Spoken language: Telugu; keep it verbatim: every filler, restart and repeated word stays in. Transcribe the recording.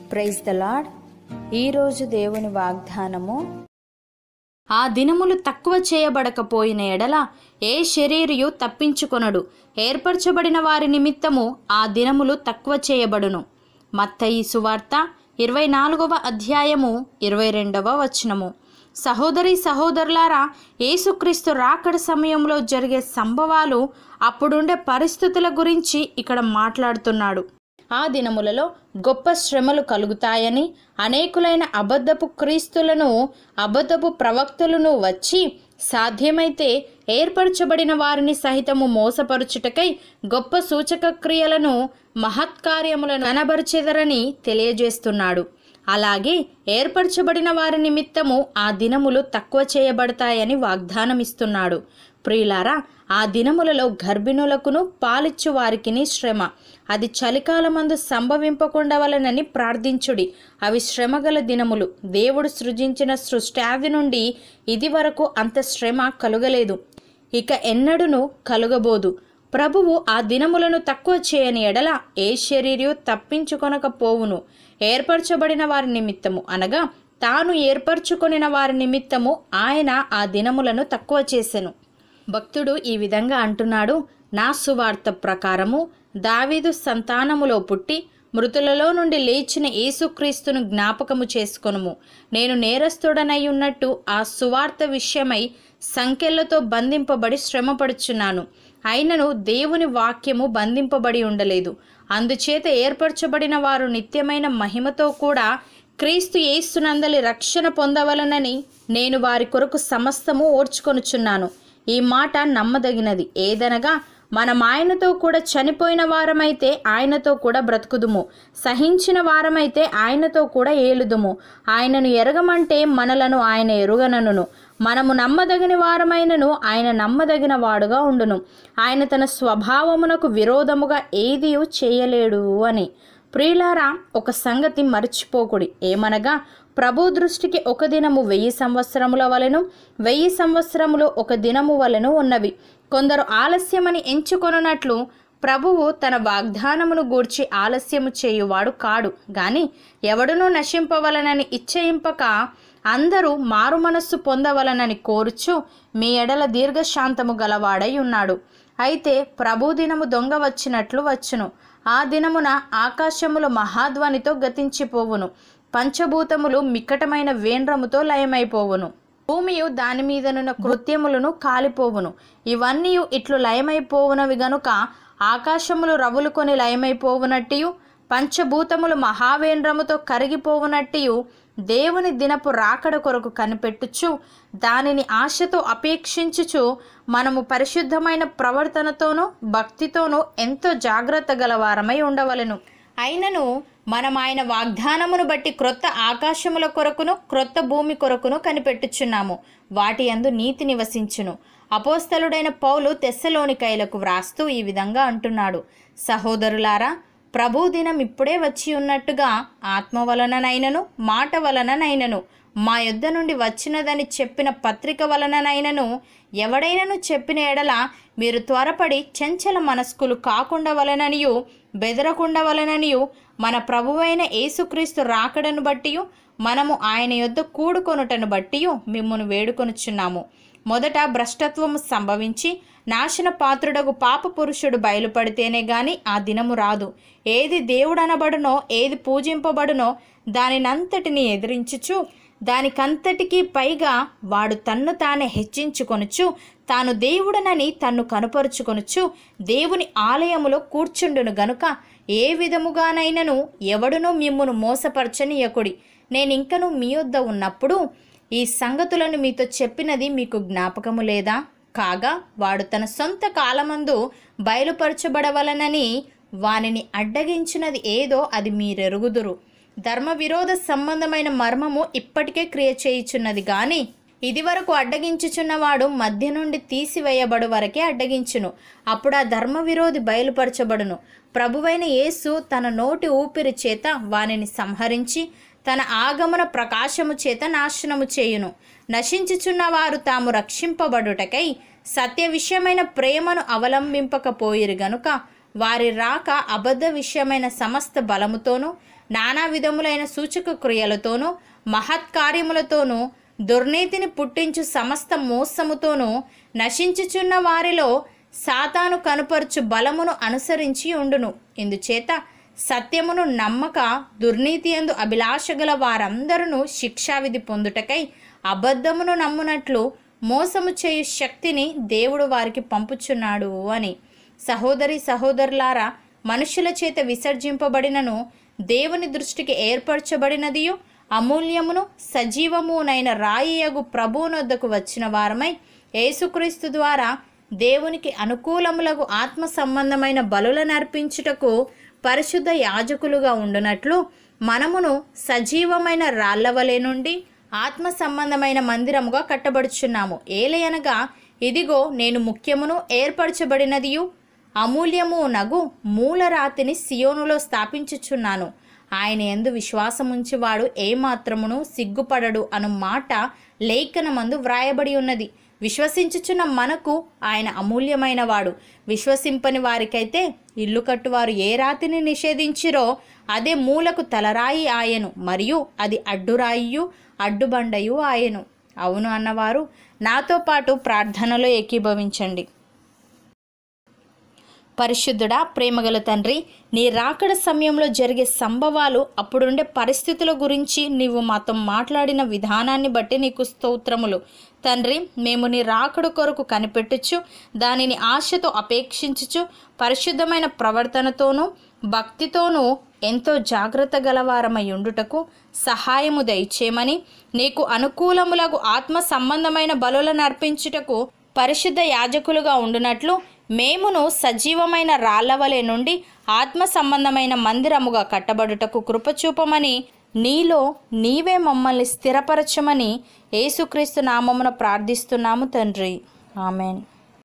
Praise the lord. ఈరోజు దేవుని వాగ్దానము, ఆ దినములు తక్కువ చేయబడకపోయిన ఎడల ఏ శరీరియు తప్పించుకొనడు. ఏర్పరచబడిన వారి నిమిత్తము ఆ దినములు తక్కువ చేయబడును. మత్తయి సువార్త ఇరవై నాలుగవ అధ్యాయము ఇరవై రెండవ వచనము. సహోదరి సహోదరులారా, యేసుక్రీస్తు రాకడ సమయంలో జరిగే సంభవాలు, అప్పుడుండే పరిస్థితుల గురించి ఇక్కడ మాట్లాడుతున్నాడు. ఆ దినములలో గొప్ప శ్రమలు కలుగుతాయని, అనేకులైన అబద్ధపు క్రీస్తులను అబద్ధపు ప్రవక్తలను వచ్చి సాధ్యమైతే ఏర్పరచబడిన వారిని సహితము మోసపరుచుటకై గొప్ప సూచక క్రియలను మహత్కార్యములను కనబరిచెదరని తెలియజేస్తున్నాడు. అలాగే ఏర్పరచబడిన వారి నిమిత్తము ఆ దినములు తక్కువ చేయబడతాయని వాగ్దానం ఇస్తున్నాడు. ప్రియులారా, ఆ దినములలో గర్భిణులకును పాలిచ్చు వారికిని శ్రమ, అది చలికాలమందు సంభవింపకుండవలనని ప్రార్థించుడి. అవి శ్రమగల దినములు. దేవుడు సృజించిన సృష్టాది నుండి ఇది వరకు అంత శ్రమ కలుగలేదు, ఇక ఎన్నడూను కలుగబోదు. ప్రభువు ఆ దినములను తక్కువ చేయని ఎడల ఏ శరీరియు తప్పించుకొనకపోవును. ఏర్పరచబడిన వారి నిమిత్తము అనగా తాను ఏర్పరచుకొనిన వారి నిమిత్తము ఆయన ఆ దినములను తక్కువ చేసెను. భక్తుడు ఈ విధంగా అంటున్నాడు, నా సువార్త ప్రకారము దావీదు సంతానములో పుట్టి మృతులలో నుండి లేచిన యేసుక్రీస్తును జ్ఞాపకము చేసుకొనుము. నేను నేరస్తుడనై ఉన్నట్టు ఆ సువార్త విషయమై సంకెళ్లతో బంధింపబడి శ్రమపడుచున్నాను. అయినను దేవుని వాక్యము బంధింపబడి ఉండలేదు. అందుచేత ఏర్పరచబడిన వారు నిత్యమైన మహిమతో కూడా క్రీస్తు యేసునందలి రక్షణ పొందవలనని నేను వారి కొరకు సమస్తము ఓర్చుకొనుచున్నాను. ఈ మాట నమ్మదగినది. ఏదనగా మనం ఆయనతో కూడా చనిపోయిన వారమైతే ఆయనతో కూడా బ్రతుకుదుము, సహించిన వారమైతే ఆయనతో కూడా ఏలుదుము. ఆయనను ఎరగమంటే మనలను ఆయన ఎరుగనను. మనము నమ్మదగిన వారమైనను ఆయన నమ్మదగిన వాడుగా ఉండును. ఆయన తన స్వభావమునకు విరోధముగా ఏదీ చేయలేడు అని. ప్రియులారా, ఒక సంగతి మర్చిపోకుడి. ఏమనగా ప్రభు దృష్టికి ఒక దినము వెయ్యి సంవత్సరముల వలెను, వెయ్యి సంవత్సరములు ఒక దినము వలెను ఉన్నవి. కొందరు ఆలస్యమని ఎంచుకొనున్నట్లు ప్రభువు తన వాగ్దానమును గూర్చి ఆలస్యము చేయువాడు కాడు గాని, ఎవడునూ నశింపవలనని ఇచ్చయింపక అందరూ మారు మనస్సు పొందవలనని కోరుచు మీ ఎడల దీర్ఘశాంతము గలవాడై ఉన్నాడు. అయితే ప్రభు దినము దొంగ వచ్చినట్లు వచ్చును. ఆ దినమున ఆకాశములు మహాధ్వనితో గతించిపోవును, పంచభూతములు మిక్కటమైన వేండ్రముతో లయమైపోవును, భూమియు దాని మీదనున్న కృత్యములను కాలిపోవును. ఇవన్నీ ఇట్లు లయమైపోవునవి గనుక ఆకాశములు రవులుకొని లయమైపోవునట్టియు, పంచభూతములు మహావేంద్రముతో కరిగిపోవునట్టియు దేవుని దినపు రాకడ కొరకు కనిపెట్టుచు దానిని ఆశతో అపేక్షించుచు మనము పరిశుద్ధమైన ప్రవర్తనతోనూ భక్తితోనూ ఎంతో జాగ్రత్త గలవారమై ఉండవలెను. అయినను మనం ఆయన వాగ్దానమును బట్టి క్రొత్త ఆకాశముల కొరకును క్రొత్త భూమి కొరకును కనిపెట్టుచున్నాము. వాటి యందు నీతి నివసించును. అపోస్తలుడైన పౌలు తెస్సలోనికైలకు వ్రాస్తూ ఈ విధంగా అంటున్నాడు, సహోదరులారా, ప్రభు దినం ఇప్పుడే వచ్చి ఉన్నట్టుగా ఆత్మ వలననైనను మాట వలననైనను మా యొద్ద నుండి వచ్చినదని చెప్పిన పత్రిక వలననైనను ఎవడైనను చెప్పిన ఎడల మీరు త్వరపడి చంచల మనస్కులు కాకుండా వలననియు బెదరకుండా వలననియు మన ప్రభువైన యేసుక్రీస్తు రాకడను బట్టియు మనము ఆయన యొద్ద కూడుకొనుటను బట్టియు మిమ్మును వేడుకొనుచున్నాము. మొదట భ్రష్టత్వము సంభవించి నాశన పాత్రుడగు పాప పురుషుడు బయలుపడితేనే గాని ఆ దినము రాదు. ఏది దేవుడనబడునో ఏది పూజింపబడునో దానినంతటిని ఎదిరించుచు దానికంతటికీ పైగా వాడు తన్ను తానే హెచ్చించుకొనుచు తాను దేవుడనని తన్ను కనుపరుచుకొనుచు దేవుని ఆలయములో కూర్చుండును గనుక ఏ విధముగానైనను ఎవడునూ మిమ్మును మోసపరచనీయకుడి. నేనింకను మీ యొద్ద ఉన్నప్పుడు ఈ సంగతులను మీతో చెప్పినది మీకు జ్ఞాపకము లేదా? కాగా వాడు తన సొంత కాలమందు బయలుపరచబడవలనని వానిని అడ్డగించినది ఏదో అది మీరెరుగుదురు. ధర్మ విరోధ సంబంధమైన మర్మము ఇప్పటికే క్రియ చేయుచున్నది గాని ఇది వరకు అడ్డగించుచున్నవాడు మధ్య నుండి తీసివేయబడు వరకే అడ్డగించును. అప్పుడు ఆ ధర్మ విరోధి బయలుపరచబడును. ప్రభువైన యేసు తన నోటి ఊపిరి చేత వానిని సంహరించి తన ఆగమన ప్రకాశము చేత నాశనము చేయును. నశించుచున్న వారు తాము రక్షింపబడుటకై సత్య విషయమైన ప్రేమను అవలంబింపకపోయిరు గనుక వారి రాక అబద్ధ విషయమైన సమస్త బలముతోనూ నానా విధములైన సూచక క్రియలతోనూ మహత్కార్యములతోనూ దుర్నీతిని పుట్టించు సమస్త మోసముతోనూ నశించుచున్న వారిలో సాతాను కనుపరచు బలమును అనుసరించి ఉండును. ఇందుచేత సత్యమును నమ్మక దుర్నీతి యందు అభిలాష గల వారందరూ శిక్షావిధి పొందుటకై అబద్ధమును నమ్మునట్లు మోసము చేయు శక్తిని దేవుడు వారికి పంపుచున్నాడు అని. సహోదరి సహోదరులారా, మనుషుల చేత విసర్జింపబడినను దేవుని దృష్టికి ఏర్పరచబడినదియు అమూల్యమును సజీవమునైన రాయియగు ప్రభువునొద్దకు వచ్చిన వారమై యేసుక్రీస్తు ద్వారా దేవునికి అనుకూలములకు ఆత్మ సంబంధమైన బలులను అర్పించుటకు పరిశుద్ధ యాజకులుగా ఉండునట్లు మనమును సజీవమైన రాళ్లవలే నుండి ఆత్మ సంబంధమైన మందిరముగా కట్టబడుచున్నాము. ఏలయనగా ఇదిగో నేను ముఖ్యమును ఏర్పరచబడినదియు అమూల్యము నగు మూలరాతిని సియోనులో స్థాపించుచున్నాను. ఆయన యందు విశ్వాసముంచువాడు ఏమాత్రమును సిగ్గుపడడు అను మాట లేఖనమందు వ్రాయబడి ఉన్నది. విశ్వసించుచున్న మనకు ఆయన అమూల్యమైన వాడు. విశ్వసింపని వారికైతే ఇల్లు కట్టువారు ఏ రాతిని నిషేధించిరో అదే మూలకు తలరాయి ఆయను, మరియు అది అడ్డురాయియు అడ్డుబండయు ఆయను. అవును అన్నవారు నాతో పాటు ప్రార్థనలో ఏకీభవించండి. పరిశుద్ధుడా, ప్రేమగల తండ్రి, నీ రాకడ సమయంలో జరిగే సంభవాలు, అప్పుడుండే పరిస్థితుల గురించి నీవు మాతో మాట్లాడిన విధానాన్ని బట్టి నీకు స్తోత్రములు తండ్రి. మేము నీ రాకడ కొరకు కనిపెట్టుచు దానిని ఆశతో అపేక్షించుచు పరిశుద్ధమైన ప్రవర్తనతోనూ భక్తితోనూ ఎంతో జాగ్రత్త గలవారమై ఉండుటకు సహాయము దయచేయమని, నీకు అనుకూలములకు ఆత్మ సంబంధమైన బలులను అర్పించుటకు పరిశుద్ధ యాజకులుగా ఉండునట్లు మేమును సజీవమైన రాళ్లవలే నుండి ఆత్మ సంబంధమైన మందిరముగా కట్టబడుటకు కృపచూపమని, నీలో నీవే మమ్మల్ని స్థిరపరచమని యేసుక్రీస్తు నామమున ప్రార్థిస్తున్నాము తండ్రి. ఆమెన్.